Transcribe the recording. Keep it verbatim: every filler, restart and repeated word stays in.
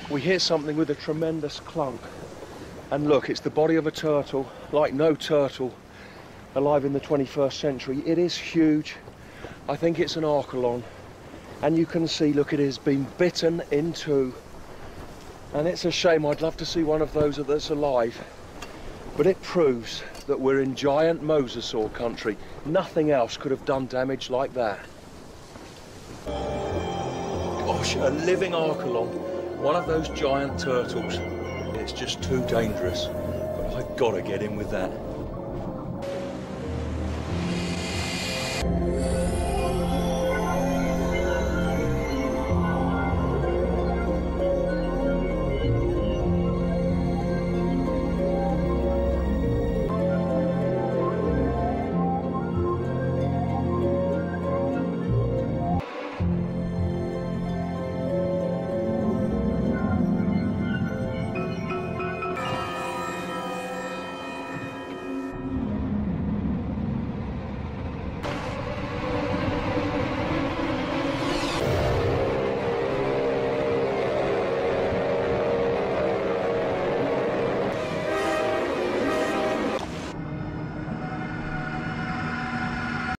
we hit something with a tremendous clunk. And look, it's the body of a turtle, like no turtle alive in the twenty-first century. It is huge. I think it's an Archelon. And you can see, look, it has been bitten in two. And it's a shame. I'd love to see one of those that's alive. But it proves that we're in giant mosasaur country. Nothing else could have done damage like that. Gosh, a living Archelon, one of those giant turtles. It's just too dangerous, but I've got to get in with that.